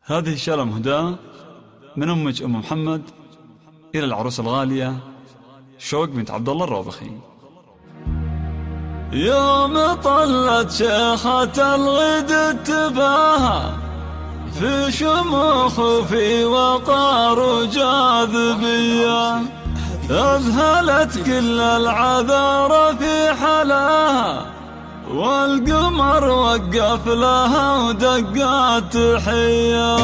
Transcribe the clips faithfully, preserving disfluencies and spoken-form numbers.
هذه شالة مهداة من أمك أم محمد إلى العروس الغالية شوق بنت عبد الله الروبخي. يوم طلت شيخة الغد تباهى في شموخ وفي وقار وجاذبية، أذهلت كل العذارى في حلاها، والقمر وقف لها ودقات تحية.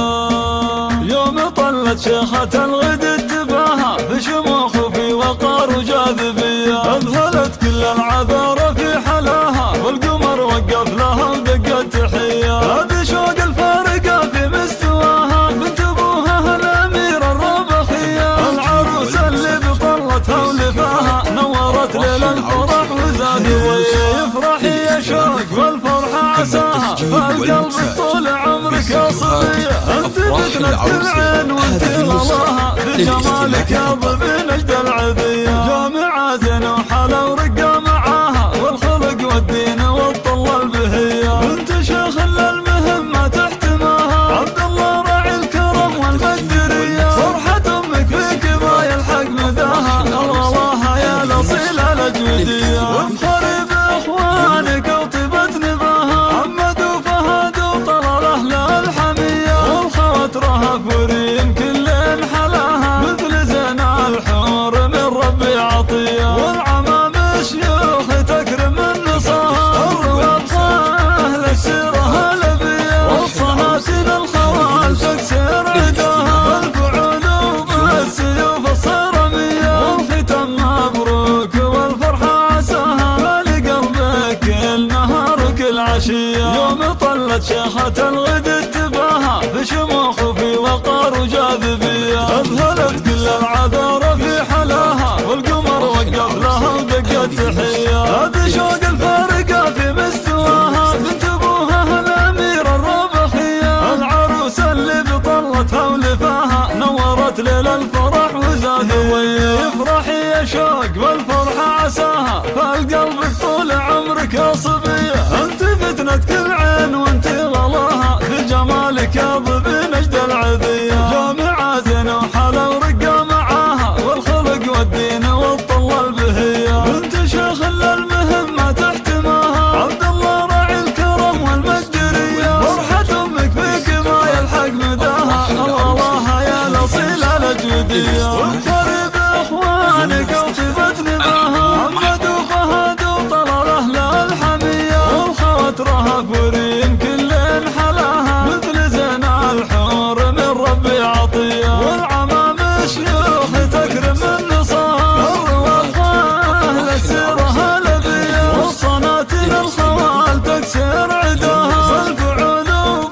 يوم طلت شيخة الغد تباهى في شموخ وفي وقار وجاذبية، أذهلت كل العذارى في حلاها، والقمر وقف لها ودقات تحية. هذه شوق الفارقة في مستواها، بنت أبوها الأميرة الروبخية، العروس اللي بطلتها ولفاها، نورت ليل الفرح وزادت. يفرحي يا شوق والفرحة عساها، فالقلب طول عمرك يا صبية، أنت فتنة العين وانت غلاها، بجمالك يا ضبي نجد العذية. جامعات وحلا ورقة معاها، والخلق والدين والطلة البهية، بنت شيخ للمهمة تحتماها، عبد الله راعي الكرم والمقدرية. فرحة أمك في كفاية الحق مداها، الغلاها يا الأصيلة الأجودية. وافخري بإخوانك وطيبة نباها، محمد وفهد وطلال أهل الحمية، والخوات رهف وريم كل حلاها، مثل زين الحور من ربي عطية. والعمام شيوخ تكرم النصاها، الرواب أهل السيرة الأبية، والصناسين الخوال تكسر عداها، الفعول وبالسيوف الصرمية، والختم مبروك والفرحة عساها، لقلبك كل نهار وكل عشية. يوم طلت شيخة الغد تباها في شموخ وفي وقار وجاذبية، أذهلت كل العذارى في حلاها، والقمر وقف لها ودقت تحية. هذه شوق الفارقة في مستواها، بنت أبوها الأميرة الروبخية، العروس اللي بطلتها ولفاها، نورت ليل الفرح وزادت. يفرحي يا شوق والفرحة عساها، فالقلبك طول عمرك يا صبية، أنت فتنة كل عين وانت غلاها، بجمالك يا ضبي نجد العذية. جامعات وحلا ورقة معاها، والخلق والدين والطلة البهية، بنت شيخ للمهمة تحتماها، عبد الله راعي الكرم والمقدرية. فرحة أمك في كفاية الحق مداها، الغلاها يا الأصيلة الأجودية. وافخري بإخوانك وطيبة نباها، محمد وفهد وطلال أهل الحمية، والخوات رهف وريم كل حلاها، مثل زين الحور من ربي عطية. والعمام شيوخ تكرم النصاها، الرواب أهل السيرة الأبية، والصناتين الخوال تكسر عداها، الفعول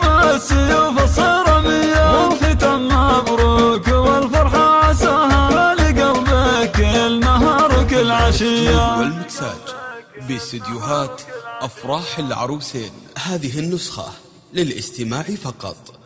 وبالسيوف الصرمية، والختم مبروك والفرحة عساها، لقلبك كل نهار وكل عشية. والمكساج باستديوهات أفراح العروسين. هذه النسخة للاستماع فقط.